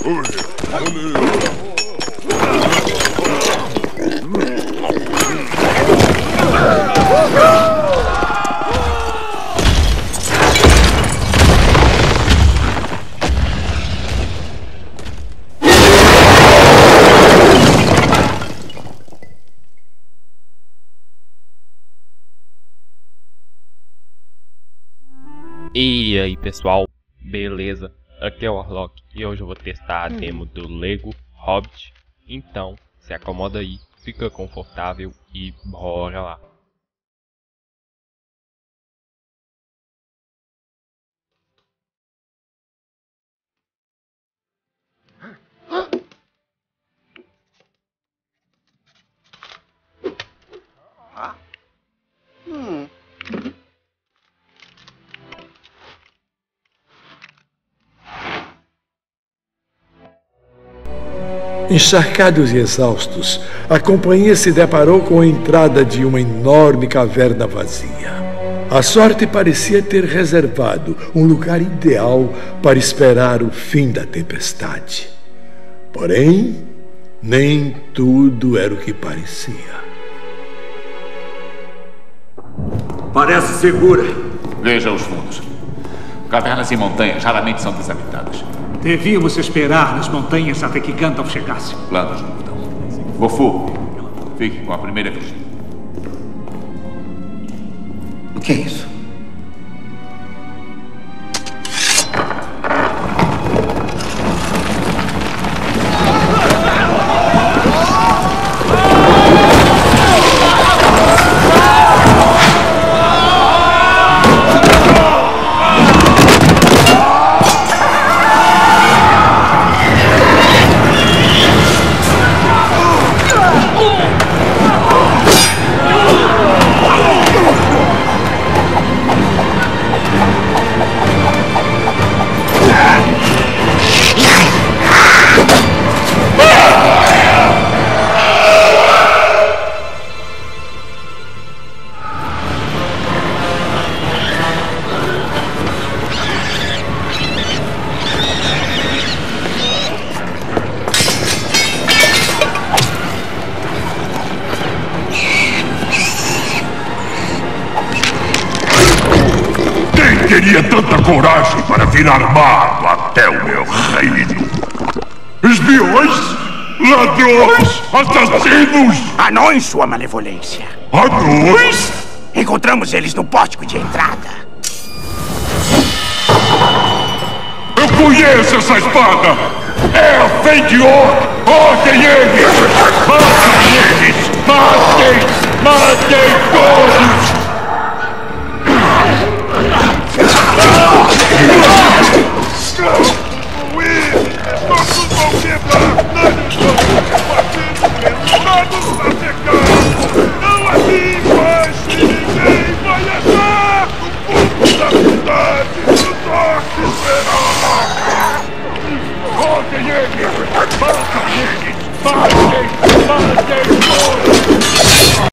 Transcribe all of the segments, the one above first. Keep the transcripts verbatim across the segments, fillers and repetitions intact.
E aí pessoal, beleza? Aqui é o Warlock e hoje eu vou testar a demo do Lego Hobbit. Então, se acomoda aí, fica confortável e bora lá. Hum. Encharcados e exaustos, a companhia se deparou com a entrada de uma enorme caverna vazia. A sorte parecia ter reservado um lugar ideal para esperar o fim da tempestade. Porém, nem tudo era o que parecia. Parece segura. Veja os fundos. Cavernas e montanhas raramente são desabitadas. Devíamos esperar nas montanhas até que Gandalf chegasse. Planos não mudam. Vofu, fique com a primeira vigília. O que é isso? Teria tanta coragem para vir armado até o meu reino. Espiões, ladrões, assassinos. Anões, sua malevolência. Anões? Encontramos eles no pórtico de entrada. Eu conheço essa espada. É a Fendior. Matem eles. Matem eles. Matem. Matem todos. Nossos vão quebrar! Danos vão ser pendurados a secar! Não assim mais que ninguém vai achar! No fundo da cidade, no norte será! Matem eles! Matem eles! Matem! Matem todos!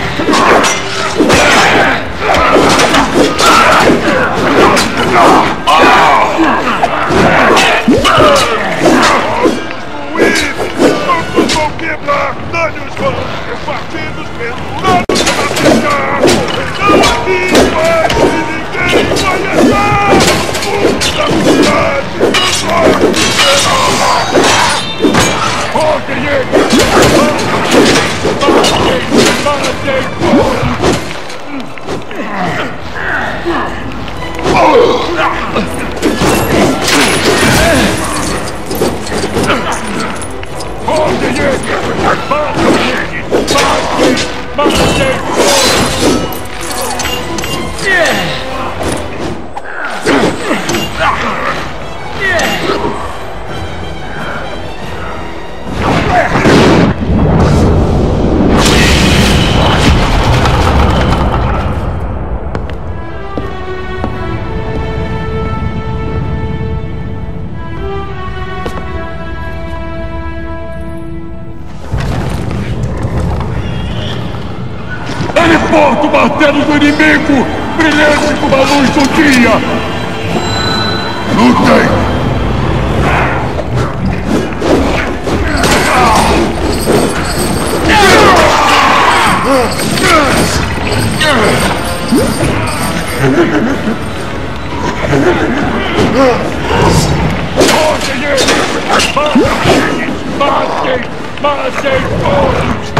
Nossos vão quebrar! Danos vão ser partidos pendurados a secar! Não assim mais que ninguém vai achar! No fundo da cidade, no norte será! Matem eles! Matem! Matem todos! Porta o martelo do inimigo, brilhante como a luz do dia! Lutem! Matem! Matem todos!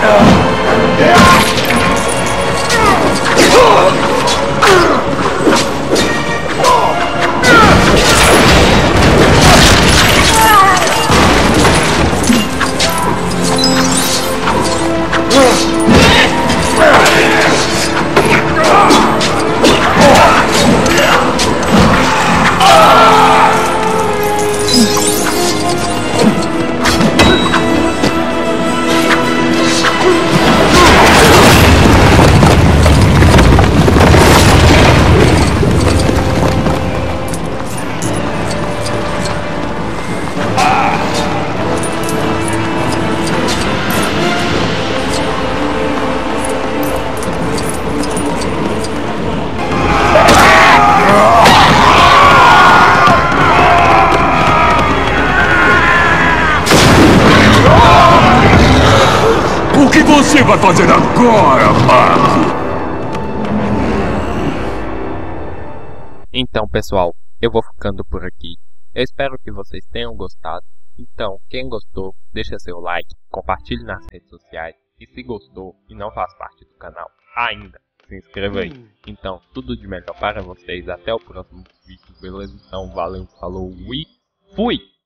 O que você vai fazer agora, mago? Então, pessoal, eu vou ficando por aqui. Eu espero que vocês tenham gostado. Então, quem gostou, deixa seu like, compartilhe nas redes sociais. E se gostou e não faz parte do canal ainda, se inscreva aí. Então, tudo de melhor para vocês. Até o próximo vídeo, beleza? Então, valeu, falou e fui!